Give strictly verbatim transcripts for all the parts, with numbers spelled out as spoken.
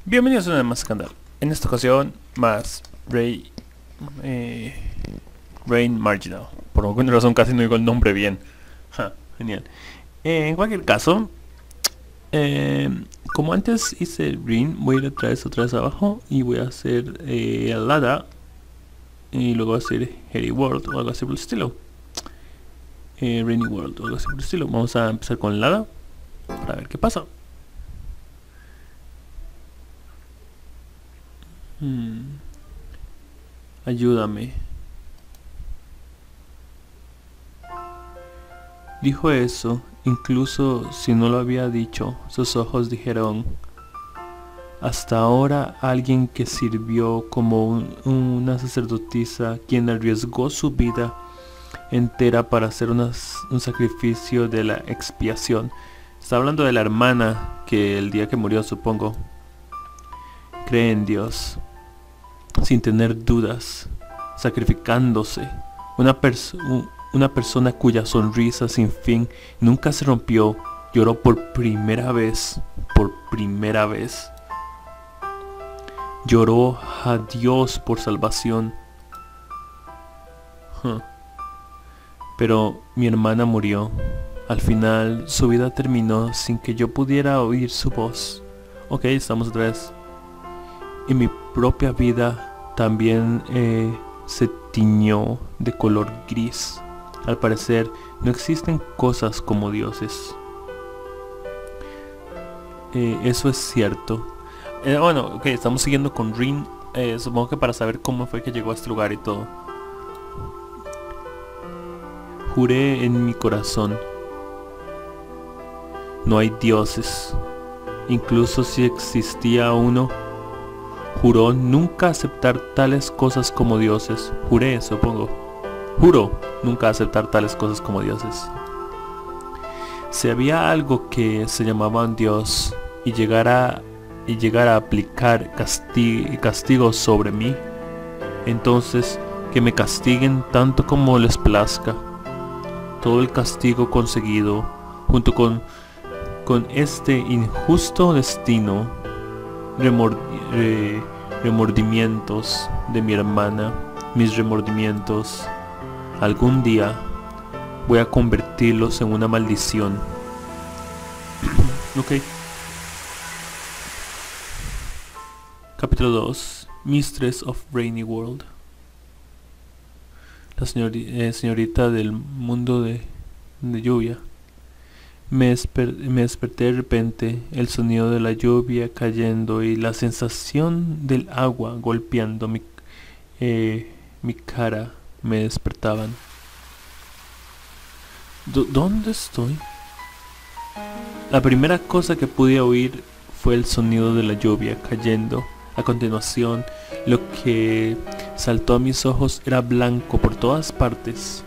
Bienvenidos a una vez más canal. En esta ocasión, más Ray... Eh, Rain Marginal. Por alguna razón casi no digo el nombre bien. Ja, genial. Eh, en cualquier caso, eh, como antes hice Rain, voy a ir otra vez, otra vez abajo y voy a hacer eh, Lada. Y luego voy a hacer Harry World o algo así por el estilo. Eh, Rainy World o algo así por el estilo. Vamos a empezar con Lada para ver qué pasa. Hmm. Ayúdame. Dijo eso, incluso si no lo había dicho, sus ojos dijeron: hasta ahora alguien que sirvió como un, una sacerdotisa, quien arriesgó su vida entera para hacer unas, un sacrificio de la expiación. Está hablando de la hermana que el día que murió, supongo, cree en Dios sin tener dudas, sacrificándose. Una, perso una persona cuya sonrisa sin fin nunca se rompió, lloró por primera vez, por primera vez. Lloró a Dios por salvación. Huh. Pero mi hermana murió. Al final su vida terminó sin que yo pudiera oír su voz. Ok, estamos otra vez. Y mi propia vida también eh, se tiñó de color gris. Al parecer no existen cosas como dioses. Eh, eso es cierto. Eh, bueno, ok, estamos siguiendo con Rin. Eh, supongo que para saber cómo fue que llegó a este lugar y todo. Juré en mi corazón: no hay dioses. Incluso si existía uno, juró nunca aceptar tales cosas como dioses. Juré, supongo. Juro nunca aceptar tales cosas como dioses. Si había algo que se llamaba un dios y llegara, y llegara a aplicar casti castigos sobre mí, entonces que me castiguen tanto como les plazca. Todo el castigo conseguido, junto con, con este injusto destino, remord eh, remordimientos de mi hermana, mis remordimientos, algún día voy a convertirlos en una maldición. Ok. Capítulo dos. Mistress of Rainy World. La señori eh, señorita del mundo de, de lluvia. Me, me desperté de repente. El sonido de la lluvia cayendo y la sensación del agua golpeando mi, eh, mi cara me despertaban. ¿D ¿Dónde estoy? La primera cosa que pude oír fue el sonido de la lluvia cayendo. A continuación, lo que saltó a mis ojos era blanco por todas partes.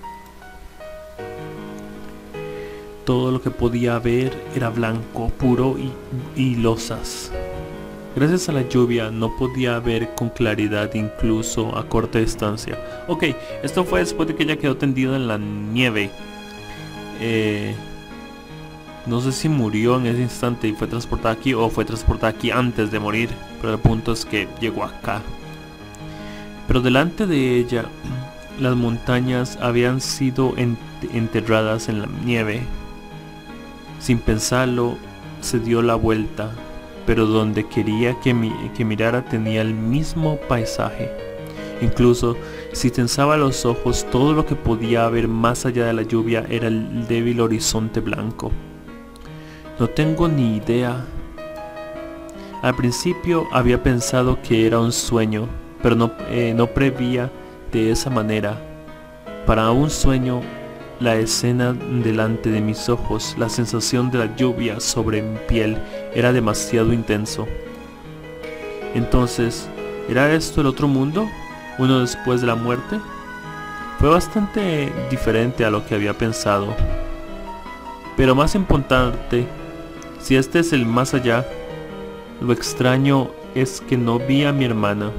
Todo lo que podía ver era blanco, puro y, y losas. Gracias a la lluvia no podía ver con claridad, incluso a corta distancia. Ok, esto fue después de que ella quedó tendida en la nieve. Eh, no sé si murió en ese instante y fue transportada aquí, o fue transportada aquí antes de morir. Pero el punto es que llegó acá. Pero delante de ella, las montañas habían sido ent enterradas en la nieve. Sin pensarlo, se dio la vuelta, pero donde quería que, mi que mirara tenía el mismo paisaje. Incluso si tensaba los ojos, todo lo que podía ver más allá de la lluvia era el débil horizonte blanco. No tengo ni idea. Al principio había pensado que era un sueño, pero no, eh, no prevía de esa manera. Para un sueño, la escena delante de mis ojos, la sensación de la lluvia sobre mi piel era demasiado intenso. Entonces, ¿era esto el otro mundo? ¿Uno después de la muerte? Fue bastante diferente a lo que había pensado. Pero más importante, si este es el más allá, lo extraño es que no vi a mi hermana.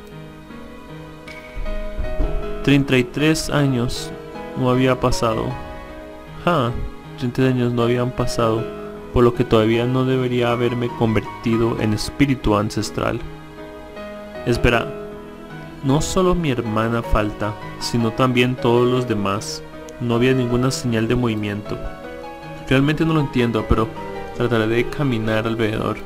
treinta y tres años no había pasado. Ja, treinta años no habían pasado. por lo que todavía no debería haberme convertido en espíritu ancestral. Espera, no solo mi hermana falta, sino también todos los demás. No había ninguna señal de movimiento. Realmente no lo entiendo, pero trataré de caminar alrededor.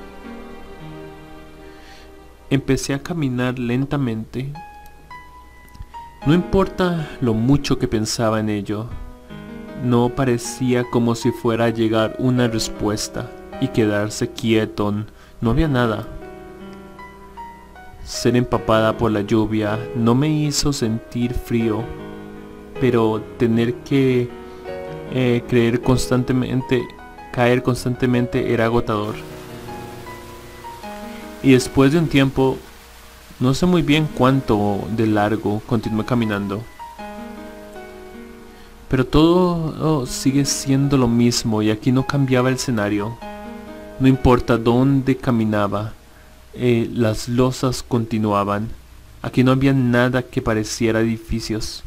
Empecé a caminar lentamente. No importa lo mucho que pensaba en ello, no parecía como si fuera a llegar una respuesta y quedarse quieto. No había nada. Ser empapada por la lluvia no me hizo sentir frío, pero tener que eh, creer constantemente, caer constantemente era agotador. Y después de un tiempo, no sé muy bien cuánto de largo, continué caminando. Pero todo oh, sigue siendo lo mismo y aquí no cambiaba el escenario. No importa dónde caminaba, eh, las losas continuaban. Aquí no había nada que pareciera edificios.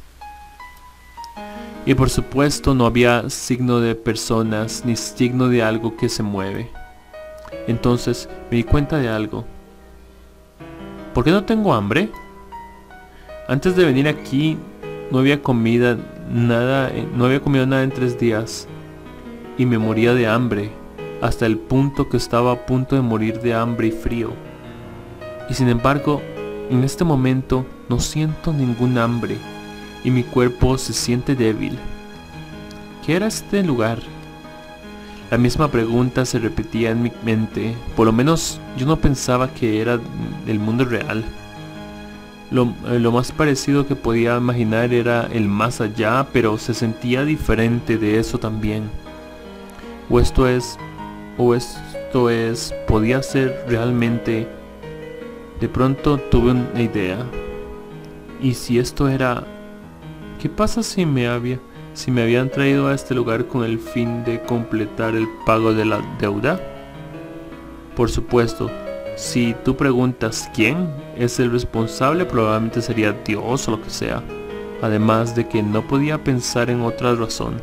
Y por supuesto no había signo de personas ni signo de algo que se mueve. Entonces me di cuenta de algo. ¿Por qué no tengo hambre? Antes de venir aquí no había comida nada, no había comido nada en tres días y me moría de hambre hasta el punto que estaba a punto de morir de hambre y frío. Y sin embargo, en este momento no siento ningún hambre y mi cuerpo se siente débil. ¿Qué era este lugar? La misma pregunta se repetía en mi mente. Por lo menos yo no pensaba que era el mundo real. Lo, eh, lo más parecido que podía imaginar era el más allá, pero se sentía diferente de eso también. O esto es, o esto es, podía ser realmente. De pronto tuve una idea. ¿Y si esto era? ¿Qué pasa si me había, si me habían traído a este lugar con el fin de completar el pago de la deuda? Por supuesto, si tú preguntas quién es el responsable, probablemente sería Dios o lo que sea. Además de que no podía pensar en otra razón.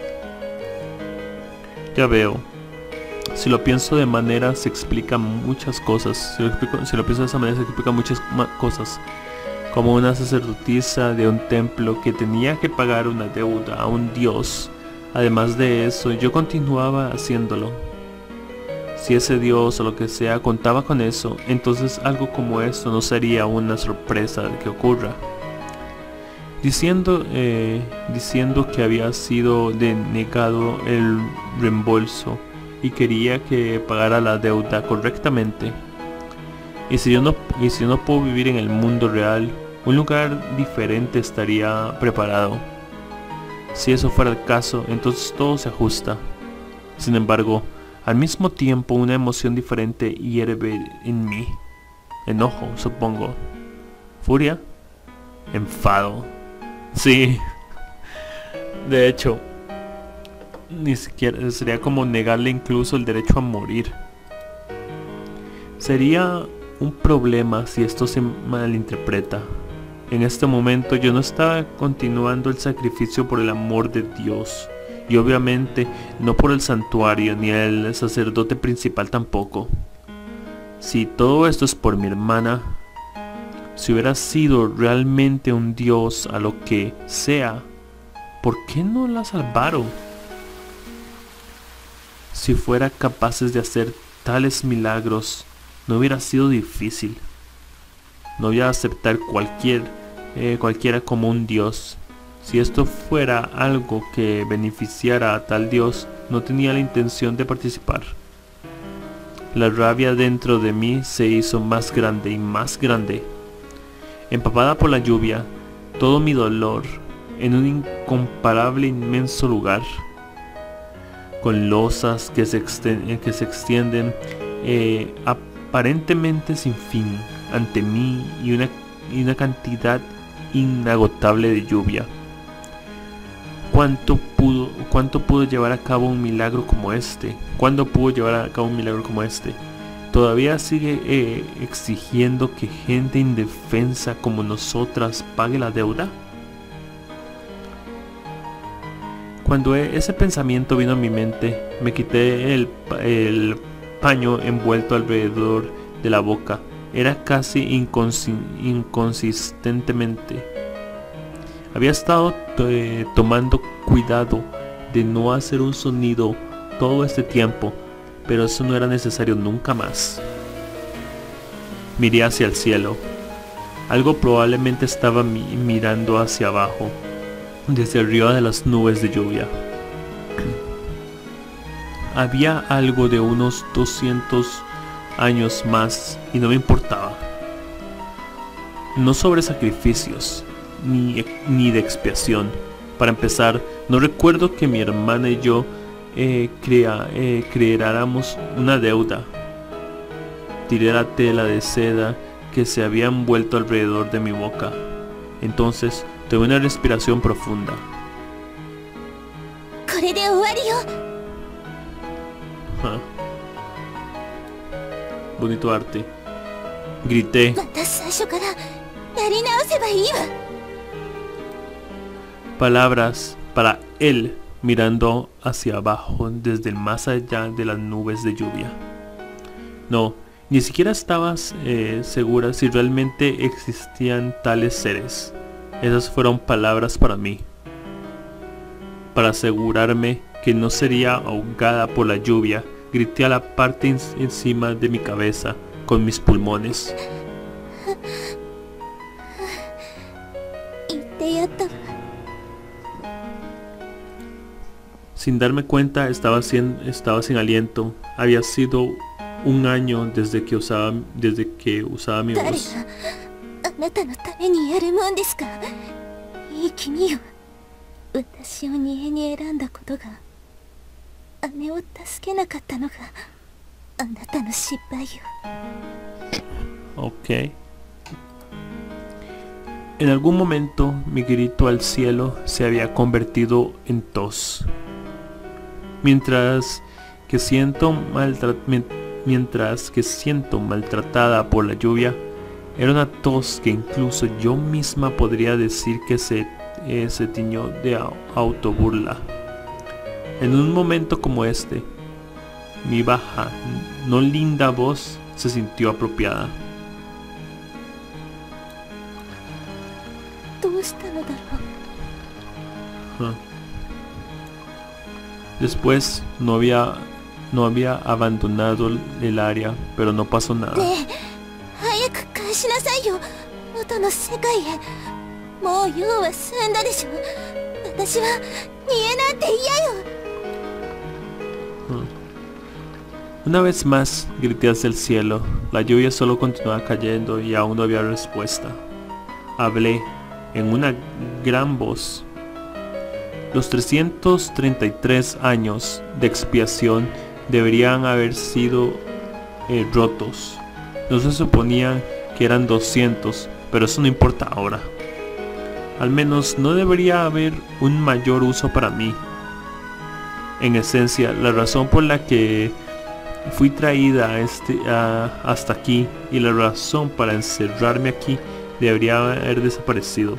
Ya veo. Si lo pienso de manera, se explican muchas cosas. Si lo, explico, si lo pienso de esa manera, se explican muchas cosas. Como una sacerdotisa de un templo que tenía que pagar una deuda a un dios. Además de eso, yo continuaba haciéndolo. Si ese dios o lo que sea contaba con eso, entonces algo como esto no sería una sorpresa de que ocurra. Diciendo, eh, diciendo que había sido denegado el reembolso y quería que pagara la deuda correctamente. Y si yo no, y si yo no puedo vivir en el mundo real, un lugar diferente estaría preparado. Si eso fuera el caso, entonces todo se ajusta. Sin embargo, al mismo tiempo una emoción diferente hierve en mí. Enojo, supongo. Furia. Enfado. Sí. De hecho, ni siquiera sería como negarle incluso el derecho a morir. Sería un problema si esto se malinterpreta. En este momento yo no estaba continuando el sacrificio por el amor de Dios. Y obviamente no por el santuario ni el sacerdote principal tampoco. Si todo esto es por mi hermana, si hubiera sido realmente un dios a lo que sea, ¿por qué no la salvaron? Si fuera capaces de hacer tales milagros, no hubiera sido difícil. No voy a aceptar cualquier, eh, cualquiera como un dios. Si esto fuera algo que beneficiara a tal dios, no tenía la intención de participar. La rabia dentro de mí se hizo más grande y más grande. Empapada por la lluvia, todo mi dolor en un incomparable inmenso lugar, con losas que se, exten que se extienden eh, aparentemente sin fin ante mí y una, y una cantidad inagotable de lluvia. ¿Cuánto pudo, ¿Cuánto pudo llevar a cabo un milagro como este? ¿Cuándo pudo llevar a cabo un milagro como este? ¿Todavía sigue eh, exigiendo que gente indefensa como nosotras pague la deuda? Cuando ese pensamiento vino a mi mente, me quité el, el paño envuelto alrededor de la boca. Era casi inconsi inconsistentemente. Había estado eh, tomando cuidado de no hacer un sonido todo este tiempo, pero eso no era necesario nunca más. Miré hacia el cielo. Algo probablemente estaba mi mirando hacia abajo, desde arriba de las nubes de lluvia. Había algo de unos doscientos años más y no me importaba. No sobre sacrificios, ni, ni de expiación. Para empezar, no recuerdo que mi hermana y yo eh, crea, eh, creáramos una deuda. Tiré la tela de seda que se había envuelto alrededor de mi boca. Entonces tuve una respiración profunda. Ah. Bonito arte. Grité. Palabras para él mirando hacia abajo desde el más allá de las nubes de lluvia. No, ni siquiera estabas eh, segura si realmente existían tales seres. Esas fueron palabras para mí, para asegurarme que no sería ahogada por la lluvia. Grité a la parte en encima de mi cabeza con mis pulmones. Sin darme cuenta estaba sin, estaba sin aliento. Había sido un año desde que usaba, desde que usaba mi voz. Ok. En algún momento mi grito al cielo se había convertido en tos. Mientras que siento maltra mientras que siento maltratada por la lluvia, era una tos que incluso yo misma podría decir que se, eh, se tiñó de autoburla. En un momento como este, mi baja, no linda voz se sintió apropiada. Huh. Después no había, no había abandonado el área, pero no pasó nada. Una vez más grité hacia el cielo. La lluvia solo continuaba cayendo y aún no había respuesta. Hablé en una gran voz. Los trescientos treinta y tres años de expiación deberían haber sido eh, rotos. No se suponían que eran doscientos, pero eso no importa ahora. Al menos no debería haber un mayor uso para mí. En esencia, la razón por la que fui traída a este, a, hasta aquí y la razón para encerrarme aquí debería haber desaparecido.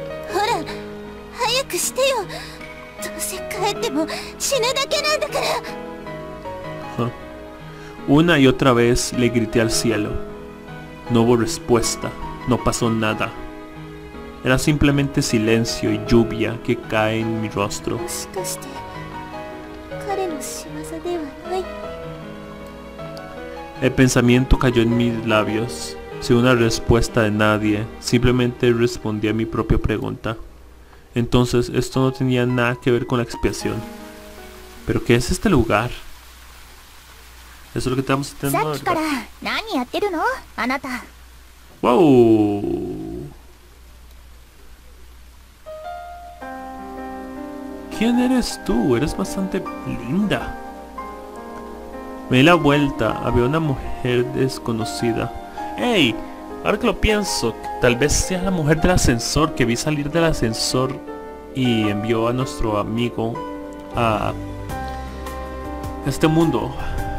Huh. Una y otra vez le grité al cielo. No hubo respuesta, no pasó nada. Era simplemente silencio y lluvia que cae en mi rostro. El pensamiento cayó en mis labios, sin una respuesta de nadie. Simplemente respondí a mi propia pregunta. Entonces esto no tenía nada que ver con la expiación. ¿Pero qué es este lugar? Eso es lo que estamos intentando. ¡Wow! ¿Quién eres tú? Eres bastante linda. Me di la vuelta, había una mujer desconocida. ¡Hey! Ahora que lo pienso, tal vez sea la mujer del ascensor que vi salir del ascensor y envió a nuestro amigo a este mundo.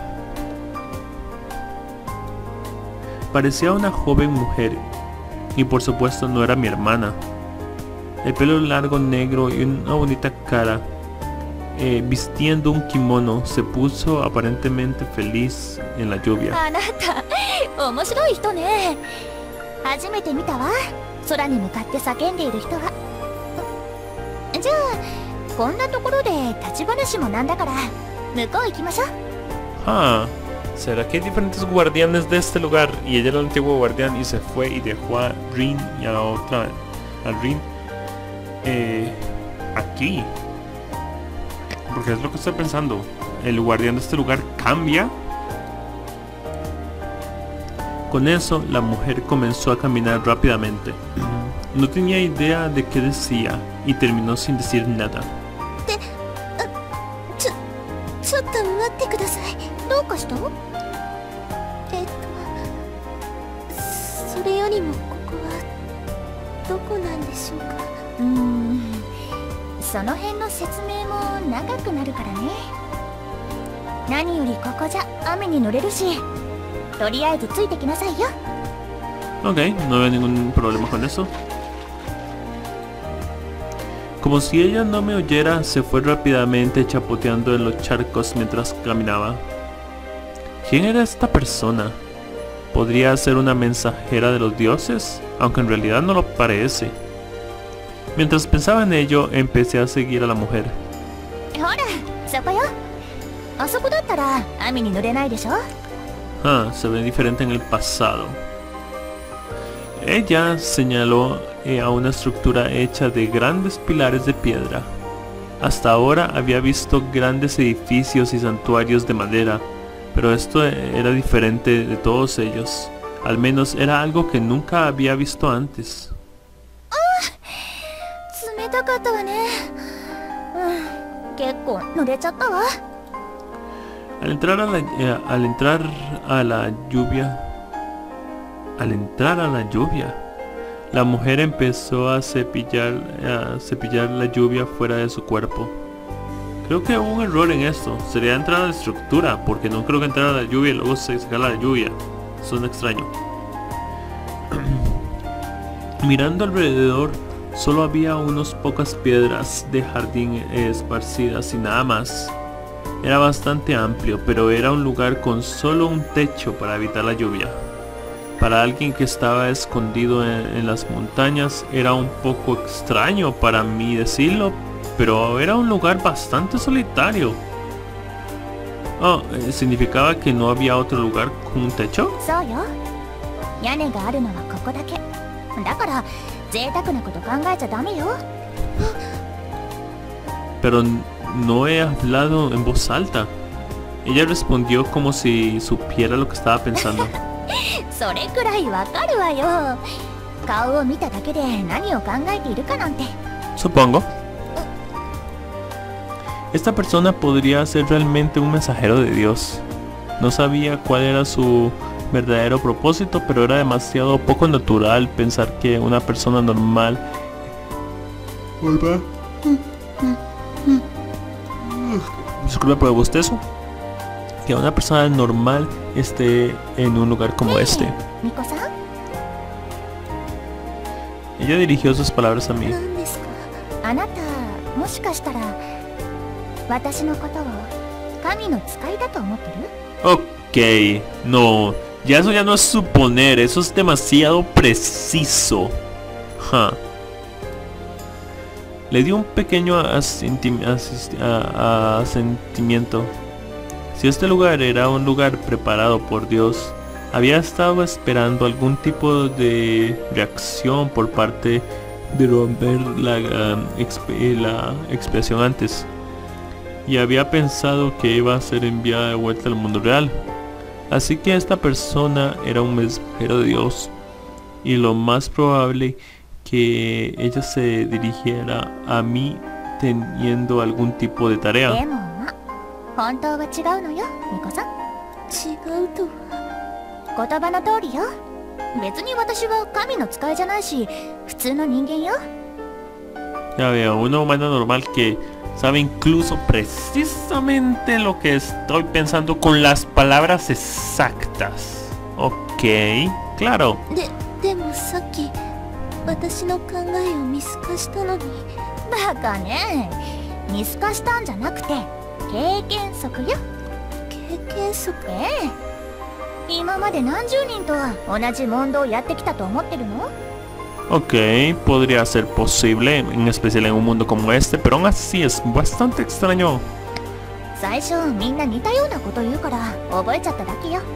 Parecía una joven mujer y por supuesto no era mi hermana. El pelo largo negro y una bonita cara. eh, vistiendo un kimono. Se puso aparentemente feliz en la lluvia. あなた面白い人ね。初めて見たわ、空に向かって叫んでいる人は。じゃあこんなところで立ち話もなんだから向こう行きましょう。 Ah, ¿será que hay diferentes guardianes de este lugar? Y ella era el antiguo guardián y se fue y dejó a Rin y a la otra, a Rin, eh, aquí. Porque es lo que estoy pensando. El guardián de este lugar cambia. Con eso, la mujer comenzó a caminar rápidamente. No tenía idea de qué decía y terminó sin decir nada. ちょっと待ってください。どうかした？えっとそれよりもここはどこなんでしょうか。うーん、その辺の説明も長くなるからね。何よりここじゃ雨に濡れるし、とりあえずついてきなさいよ。 Ok, no veo ningún problema con eso. Como si ella no me oyera, se fue rápidamente chapoteando en los charcos mientras caminaba. ¿Quién era esta persona? ¿Podría ser una mensajera de los dioses? Aunque en realidad no lo parece. Mientras pensaba en ello, empecé a seguir a la mujer. ほら、そこよ。あそこだったら雨に濡れないでしょ。 Ah, se ve diferente en el pasado. Ella señaló eh, a una estructura hecha de grandes pilares de piedra. Hasta ahora había visto grandes edificios y santuarios de madera, pero esto era diferente de todos ellos. Al menos era algo que nunca había visto antes. 冷たかったわね。うん、結構濡れちゃったわ。 Al entrar a la, eh, al entrar a la lluvia, al entrar a la lluvia, la mujer empezó a cepillar, a cepillar la lluvia fuera de su cuerpo. Creo que hubo un error en esto. Sería entrar a la estructura, porque no creo que entrar a la lluvia y luego se sacar la lluvia. Suena extraño. Mirando alrededor, solo había unas pocas piedras de jardín esparcidas y nada más. Era bastante amplio, pero era un lugar con solo un techo para evitar la lluvia. Para alguien que estaba escondido en, en las montañas era un poco extraño para mí decirlo, pero era un lugar bastante solitario. Oh, ¿significaba que no había otro lugar con un techo? そうよ。屋根があるのはここだけ。だから贅沢なこと考えちゃダメよ。 Pero no he hablado en voz alta. Ella respondió como si supiera lo que estaba pensando. それくらいわかるわよ。顔を見ただけで何を考えているかなんて。 Supongo. Esta persona podría ser realmente un mensajero de Dios. No sabía cuál era su verdadero propósito, pero era demasiado poco natural pensar que una persona normal... Disculpa por el bostezo. Que una persona normal esté en un lugar como este. ミコさん、 Ella dirigió sus palabras a mí. 何ですか。あなたもしかしたら私のことを神の使いだと思ってる？ Ok, no, ya eso ya no es suponer, eso es demasiado preciso. Huh. Le dio un pequeño asenti- asist- a- a- asentimiento. Si este lugar era un lugar preparado por Dios, había estado esperando algún tipo de reacción por parte de romper la, uh, exp- la expiación antes. Y había pensado que iba a ser enviada de vuelta al mundo real. Así que esta persona era un mensajero de Dios. Y lo más probable que ella se dirigiera a mí teniendo algún tipo de で tarea. もまあ本当は違うのよ、ミコさん。違うとは。言葉の通りよ。別に私は神の使いじゃないし、普通の人間よ。 Ya veo, una humana normal que sabe incluso precisamente lo que estoy pensando con las palabras exactas. Ok, claro. で、でもさっき私の考えを見透かしたのに。バカね。 見透かしたんじゃなくて経験則よ。 経験則？ ええ。今まで何十人とは同じ問答をやってきたと思ってるの？ Ok, podría ser posible, en especial en un mundo como este, pero aún así es bastante extraño. 最初みんな似たようなこと言うから覚えちゃっただけよ。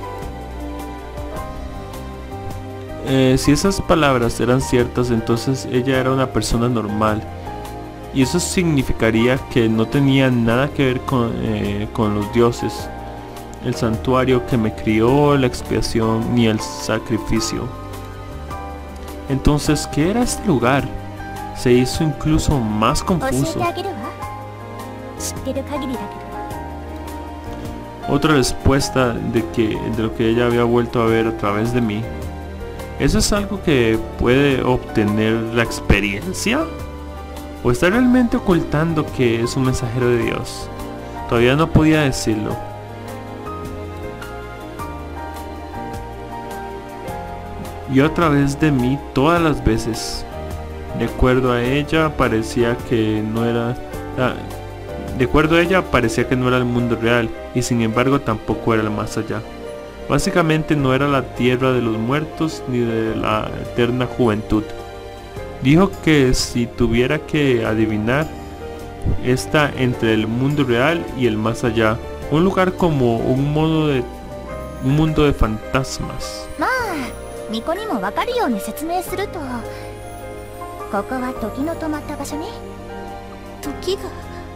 Eh, si esas palabras eran ciertas, entonces ella era una persona normal. Y eso significaría que no tenía nada que ver con, eh, con los dioses, el santuario que me crió, la expiación ni el sacrificio. Entonces, ¿qué era este lugar? Se hizo incluso más 教え confuso. てあげるわ。知ってる限りだけど。 Otra respuesta de, que, de lo que ella había vuelto a ver a través de mí. ¿Eso es algo que puede obtener la experiencia? ¿O está realmente ocultando que es un mensajero de Dios? Todavía no podía decirlo. Y a través de mí todas las veces. De acuerdo a ella parecía que no era... ah, de acuerdo a ella parecía que no era el mundo real. Y sin embargo tampoco era el más allá. Básicamente no era la tierra de los muertos ni de la eterna juventud. Dijo que si tuviera que adivinar, está entre el mundo real y el más allá. Un lugar como un modo de un mundo de fantasmas. まあ巫女にも分かるように説明すると、ここは時の止まった場所ね。 時が？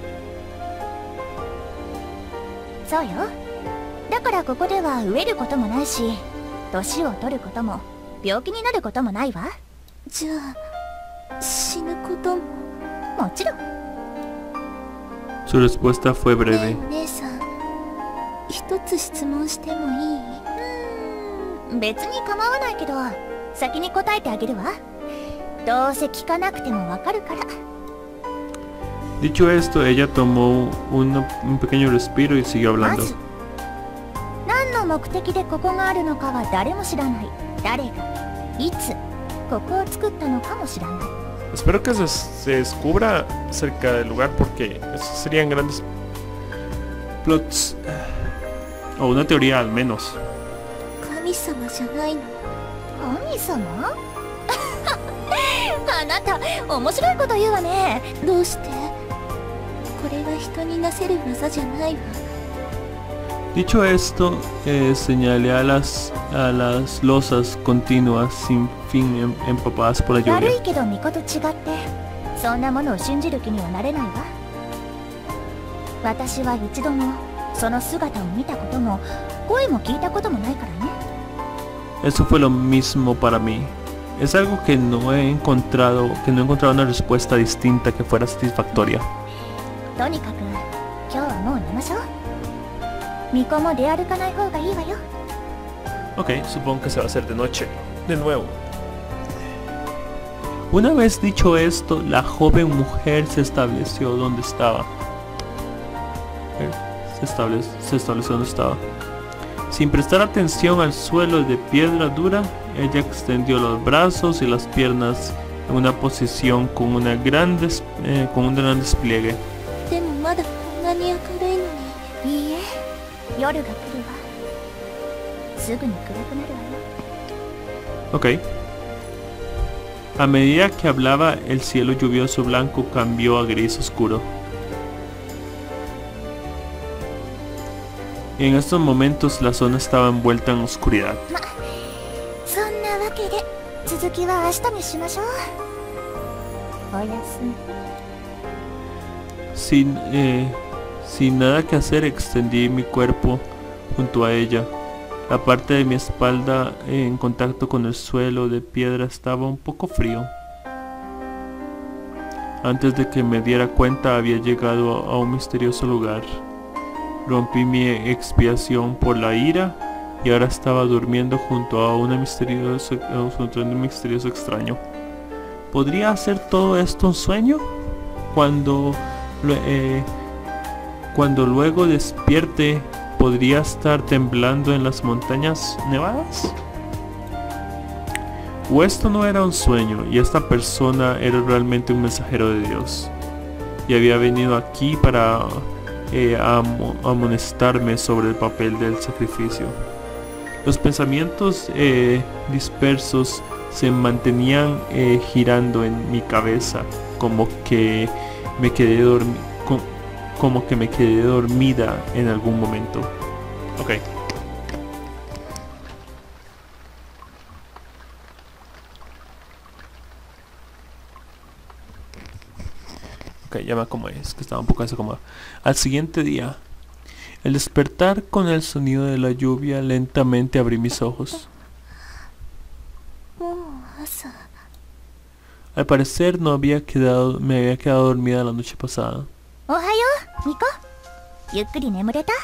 そうよ。だからここでは飢えることもないし、年を取ることも病気になることもないわ。 じゃあ死ぬことも？ もちろん。 Su respuesta fue ね breve. えお姉さん、一つ質問してもいい？ うーん、別に構わないけど先に答えてあげるわ。どうせ聞かなくてもわかるから。 Dicho esto, ella tomó un, un pequeño respiro y siguió ま hablando. ず何の目的でここがあるのかは誰も知らない。誰がいつここを作ったのかも知らない。 Espero que se, se descubra cerca del lugar porque esos serían grandes plots. O una teoría al menos. 神様じゃないの？ 神様？あなた面白いこと言うわね。 どうして？これは人になせる技じゃないわ。 Dicho esto, eh, señalé a las, a las losas continuas sin fin em- empapadas por la 悪 lluvia. いけど巫女と違ってそんなものを信じる気にはなれないわ。私は一度もその姿を見たことも声も聞いたこともないからね。 Eso fue lo mismo para mí. Es algo que no he encontrado, que no he encontrado una respuesta distinta que fuera satisfactoria. とにかく今日はもう寝ましょう。巫女も出歩かない方がいいわよ。 Ok, supongo que se va a hacer de noche. De nuevo. Una vez dicho esto, la joven mujer se estableció donde estaba. Eh, Se estableció, se estableció donde estaba. Sin prestar atención al suelo de piedra dura, ella extendió los brazos y las piernas en una posición con, una gran des- eh, con un gran despliegue. でもまだこんなに明るいのに。 いいえ、夜が来るわ。すぐに暗くなるわよ。 Ok. A medida que hablaba, el cielo lluvioso blanco cambió a gris oscuro. Y en estos momentos la zona estaba envuelta en oscuridad. そんなわけで続きは明日にしましょう。おやすみ。 Sin, eh, sin nada que hacer, extendí mi cuerpo junto a ella. La parte de mi espalda eh, en contacto con el suelo de piedra estaba un poco frío. Antes de que me diera cuenta había llegado a un misterioso lugar. Rompí mi expiación por la ira y ahora estaba durmiendo junto a una misterioso, junto a un misterioso extraño. ¿Podría hacer todo esto un sueño? Cuando, eh, cuando luego despierte, ¿podría estar temblando en las montañas nevadas? ¿O esto no era un sueño y esta persona era realmente un mensajero de Dios? y había venido aquí para eh, am- amonestarme sobre el papel del sacrificio. Los pensamientos eh, dispersos se mantenían eh, girando en mi cabeza, como que me quedé dormi com como que me quedé dormida en algún momento. Ok. Ok, ya me acomodé, es que estaba un poco desacomodado. Al siguiente día, al despertar con el sonido de la lluvia, lentamente abrí mis ojos. もう朝。 Al parecer no había quedado, me había quedado dormida la noche pasada. おはようミコ。ゆっくり眠れた？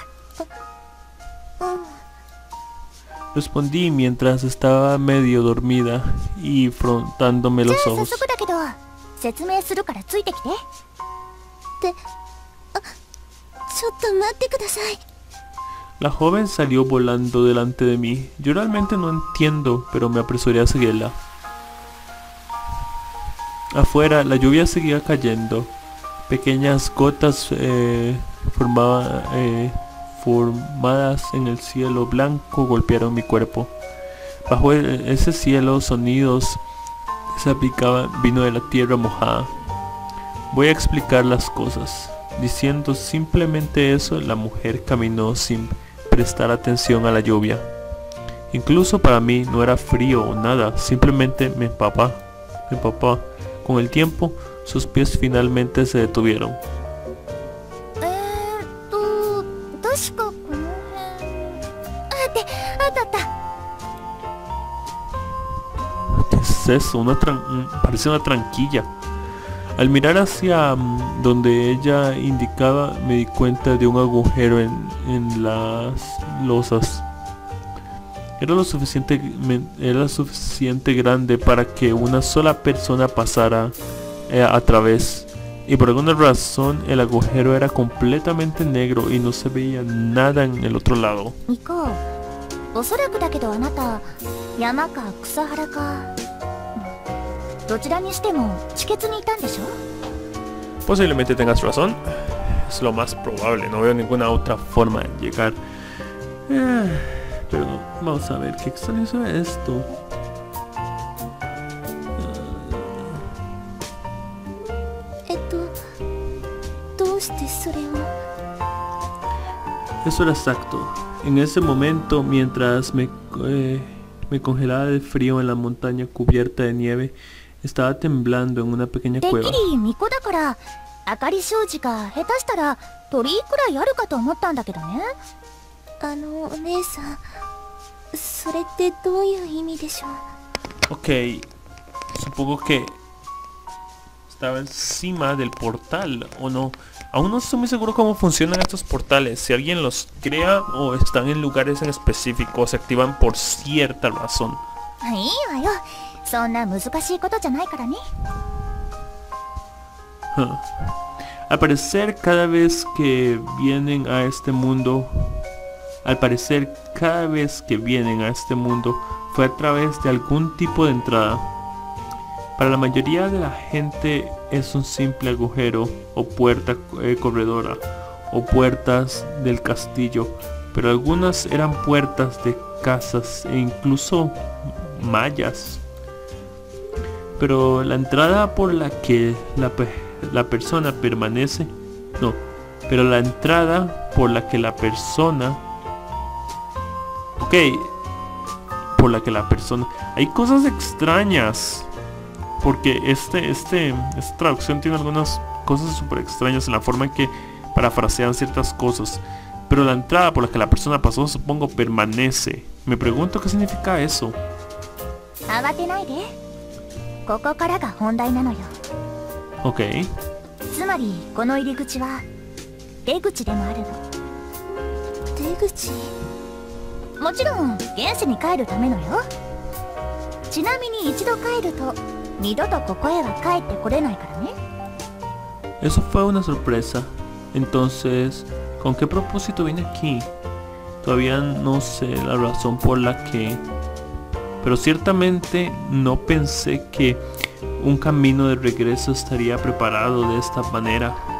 Respondí mientras estaba medio dormida y frotándome じゃ los あ早 ojos. 速だけど説明するからついてきて。 ってあちょっと待ってください。 La joven salió volando delante de mí. Yo realmente no entiendo, pero me apresuré a seguirla. Afuera, la lluvia seguía cayendo. Pequeñas gotas eh, formaba, eh, formadas en el cielo blanco golpearon mi cuerpo. Bajo el- ese cielo, sonidos se aplicaban, vino de la tierra mojada. Voy a explicar las cosas. Diciendo simplemente eso, la mujer caminó sin prestar atención a la lluvia. Incluso para mí no era frío o nada, simplemente me empapaba. Me empapaba. Con el tiempo, sus pies finalmente se detuvieron. えーっと確かこの辺。あってあったあった。 ¿Qué es eso? Una tran- mm, parece una tranquilla. Al mirar hacia mm, donde ella indicaba, me di cuenta de un agujero en, en las losas. Era lo suficiente, me- era lo suficiente grande para que una sola persona pasara eh, a través. Y por alguna razón el agujero era completamente negro y no se veía nada en el otro lado. ミコ、おそらくだけどあなた山か草原かどちらにしても地穴にいたんでしょ？ Posiblemente tengas razón. Es lo más probable. No veo ninguna otra forma de llegar. Eh, pero vamos a ver qué extraño se ve esto. えっとどうしてそれを。 Eso era exacto. En ese momento, mientras me, eh, me congelaba de frío en la montaña cubierta de nieve, estaba temblando en una pequeña てっ cueva. きり巫女だから明かり障子か下手したら鳥居くらいあるかと思ったんだけどね。 あのお姉さんそれってどういう意味でしょう。 Ok, supongo que estaba encima del portal, ¿o no? Aún no estoy muy seguro cómo funcionan estos portales. Si alguien los crea o están en lugares en específico, se activan por cierta razón. いいわよ。そんな難しいことじゃないからね。 Huh. Al parecer, cada vez que vienen a este mundo, al parecer, cada vez que vienen a este mundo, fue a través de algún tipo de entrada. Para la mayoría de la gente es un simple agujero o puerta eh, corredora o puertas del castillo, pero algunas eran puertas de casas e incluso mayas. Pero la entrada por la que la, pe la persona permanece, no, pero la entrada por la que la persona, ok, por la que la persona, hay cosas extrañas. Porque este, este, esta traducción tiene algunas cosas súper extrañas en la forma en que parafrasean ciertas cosas. Pero la entrada por la que la persona pasó, supongo, permanece. Me pregunto qué significa eso. 慌てないで。ここからが本題なのよ。 Ok. つまりこの入り口は出口でもあるの。 出口。 もちろん現世に帰るためのよ。ちなみに一度帰ると二度とここへは帰ってこれないからね。 Eso fue una sorpresa. Entonces, ¿con qué propósito vine aquí? Todavía no sé la razón por la que... Pero ciertamente no pensé que un camino de regreso estaría preparado de esta manera.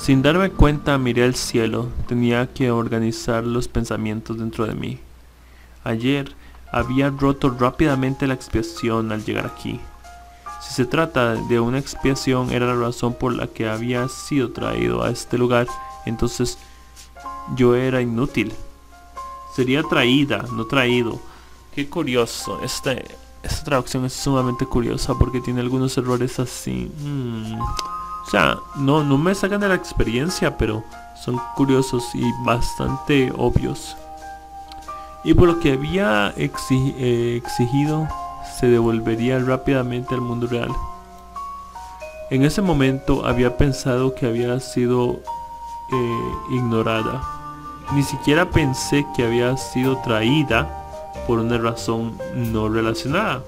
Sin darme cuenta, miré al cielo. Tenía que organizar los pensamientos dentro de mí. Ayer había roto rápidamente la expiación al llegar aquí. Si se trata de una expiación, era la razón por la que había sido traído a este lugar. Entonces yo era inútil. Sería traída, no traído. Qué curioso. Este, esta traducción es sumamente curiosa porque tiene algunos errores así. Hmm. O sea, no, no me sacan de la experiencia, pero son curiosos y bastante obvios. Y por lo que había exi eh, exigido, se devolvería rápidamente al mundo real. En ese momento había pensado que había sido eh, ignorada. Ni siquiera pensé que había sido traída por una razón no relacionada.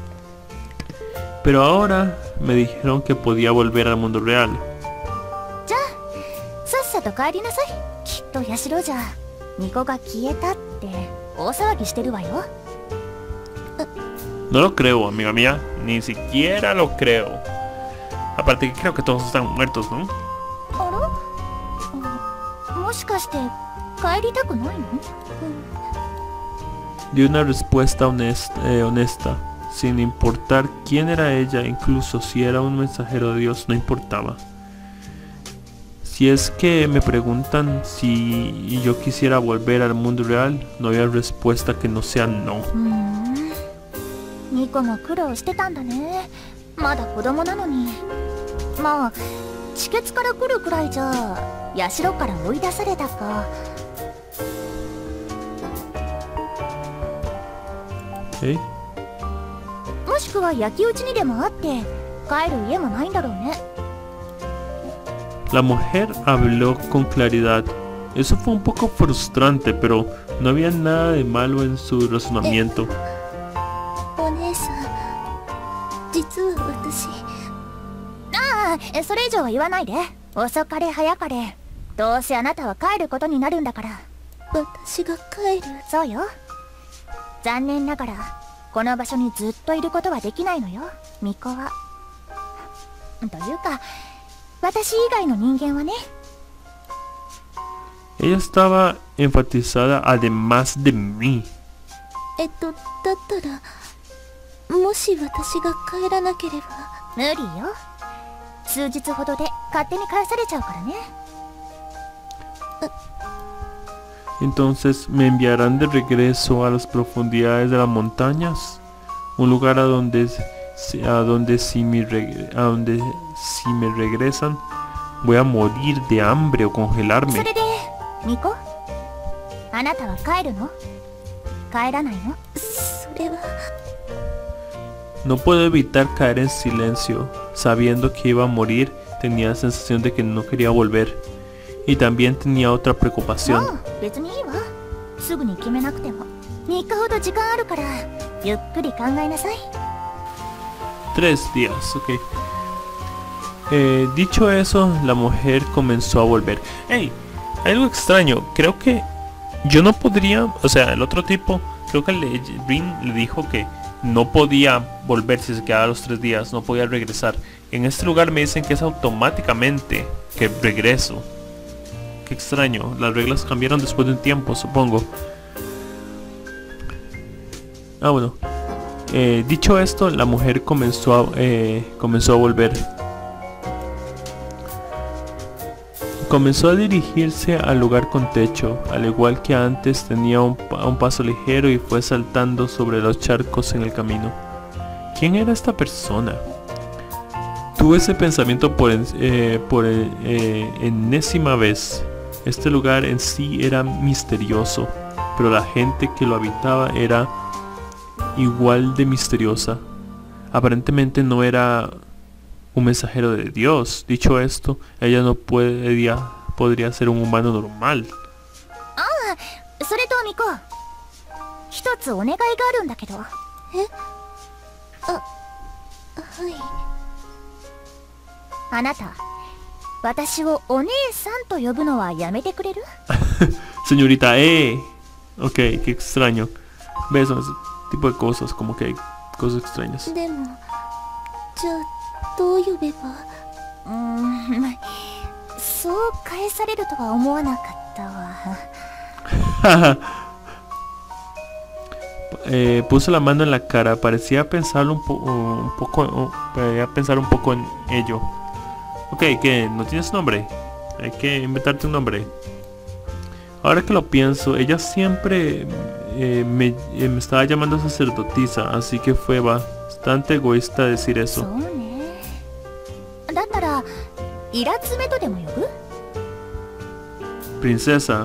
Pero ahora me dijeron que podía volver al mundo real. Ya, sassato帰りなさい。きっと社じゃ巫女が消えたって大騒ぎしてるわよ。 No lo creo, amiga mía. Ni siquiera lo creo. Aparte que creo que todos están muertos, ¿no? あら？もしかして帰りたくないの？ Dio una respuesta honesta, eh, honesta, sin importar quién era ella, incluso si era un mensajero de Dios, no importaba. Si es que me preguntan si yo quisiera volver al mundo real, no había respuesta que no sea no. ニコも苦労してたんだね。まだ子供なのに。まあ地血から来るくらいじゃ社から追い出されたか。 え？ もしくは焼き討ちにでもあって帰る家もないんだろうね。 La mujer habló con claridad. Eso fue un poco frustrante, pero no había nada de malo en su razonamiento. お姉さん、実は私。 ああ、それ以上は言わないで。遅かれ早かれどうせあなたは帰ることになるんだから。 私が帰る。 そうよ。残念ながらこの場所にずっといることはできないのよ、巫女は。というか私以外の人間はね。 Ella estaba enfatizada además de mí. えっと、だったらもし私が帰らなければ。 無理よ。数日ほどで勝手に返されちゃうからね。 Entonces me enviarán de regreso a las profundidades de las montañas, un lugar a donde, a donde, si, me a donde si me regresan voy a morir de hambre o congelarme. それで、巫女、あなたは帰るの？帰らないの？ それは。 No puedo evitar caer en silencio. Sabiendo que iba a morir, tenía la sensación de que no quería volver. Y también tenía otra preocupación. もう別にいいわ。すぐに決めなくても。みっかほど時間あるから、ゆっくり考えなさい。 Tres días, ok. Eh, dicho eso, la mujer comenzó a volver. Hey, algo extraño. Creo que yo no podría, o sea, el otro tipo, creo que le, Rin le dijo que no podía volver si se quedaba los tres días, no podía regresar. En este lugar me dicen que es automáticamente que regreso. Qué extraño, las reglas cambiaron después de un tiempo, supongo. Ah, bueno. Eh, dicho esto, la mujer comenzó a, eh, comenzó a volver. Comenzó a dirigirse al lugar con techo, al igual que antes tenía un, un paso ligero y fue saltando sobre los charcos en el camino. ¿Quién era esta persona? Tuve ese pensamiento por, eh, por eh, enésima vez. Este lugar en sí era misterioso, pero la gente que lo habitaba era igual de misteriosa. Aparentemente no era un mensajero de Dios. Dicho esto, ella no podría, podría ser un humano normal. ああ、それとミコ、一つお願いがあるんだけど。 え？あ、はい。 あなた、私をお姉さんと呼ぶのはやめてくれる？ Señorita, eh. Ok, qué extraño. ¿Ves? Ese tipo de cosas, como que hay cosas extrañas. でも、じゃあどう呼べば？ うーん、 そう返されるとは思わなかったわ。 eh, puso la mano en la cara, parecía pensarlo un, po un poco, uh, parecía pensar un poco en ello. Ok, ¿qué? ¿No tienes nombre? Hay que inventarte un nombre. Ahora que lo pienso, ella siempre eh, me, eh, me estaba llamando sacerdotisa, así que fue bastante egoísta decir eso. そうね。だったらイラツメとでも呼ぶ？ Princesa.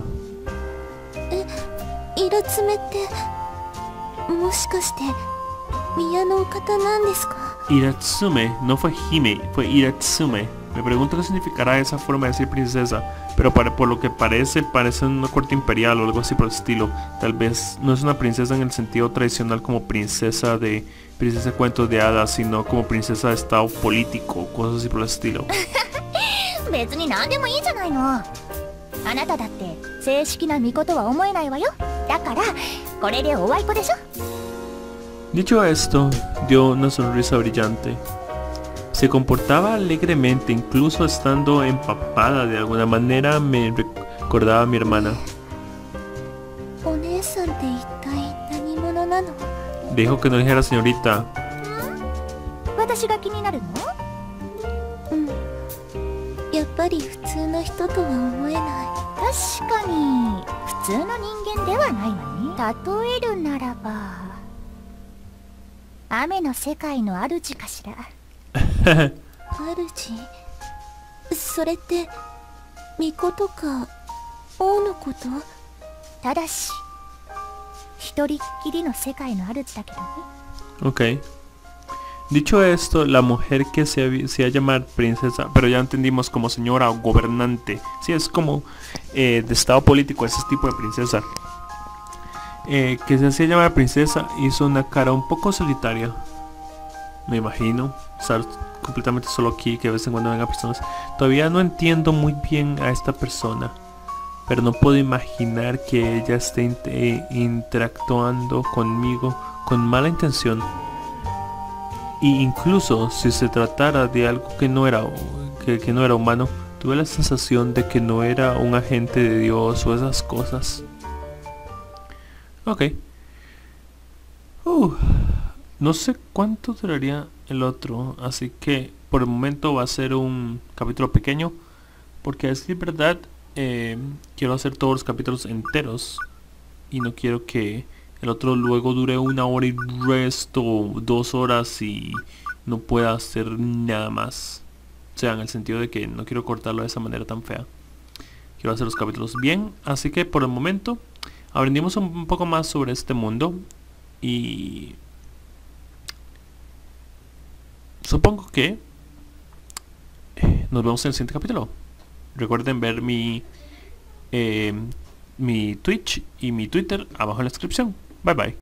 イラツメってもしかして宮のお方なんですか？ Iratsume, no fue Hime, fue Iratsume. Me pregunto qué significará esa forma de decir princesa, pero para, por lo que parece, parece una corte imperial o algo así por el estilo. Tal vez no es una princesa en el sentido tradicional como princesa de princesa de cuentos de hadas, sino como princesa de estado político, cosas así por el estilo. 別に何でもいいじゃないの。あなただって正式な巫女とは思えないわよ。だからこれでおワイポでしょ。 Dicho esto, dio una sonrisa brillante. Se comportaba alegremente, incluso estando empapada de alguna manera, me recordaba a mi hermana. お姉さんって一体何者なの？ Dijo que no dijera señorita. 私が気になるの？ うん。やっぱり普通の人とは思えない。 確かに普通の人間ではないわね。例えるならば雨の世界の主かしら。 主？それって巫女とか王のこと？ ただし一人っきりの世界の主だけどね。 Ok. Dicho esto, la mujer que se hacía llamar princesa, pero ya entendimos como señora o gobernante. Sí, es como eh, de estado político, ese tipo de princesa. Eh, que se hacía llamar princesa, hizo una cara un poco solitaria. Me imagino. Estar completamente solo aquí, que de vez en cuando vengan personas. Todavía no entiendo muy bien a esta persona, pero no puedo imaginar que ella esté int eh, interactuando conmigo con mala intención. Y incluso si se tratara de algo que no era que, que no era humano, tuve la sensación de que no era un agente de Dios o esas cosas. Ok. Uh, no sé cuánto duraría el otro, así que por el momento va a ser un capítulo pequeño, porque a decir verdad eh, quiero hacer todos los capítulos enteros y no quiero que el otro luego dure una hora y resto, dos horas y no pueda hacer nada más. O sea, en el sentido de que no quiero cortarlo de esa manera tan fea. Quiero hacer los capítulos bien, así que por el momento aprendimos un poco más sobre este mundo y supongo que nos vemos en el siguiente capítulo. Recuerden ver mi eh, mi Twitch y mi Twitter abajo en la descripción. Bye bye.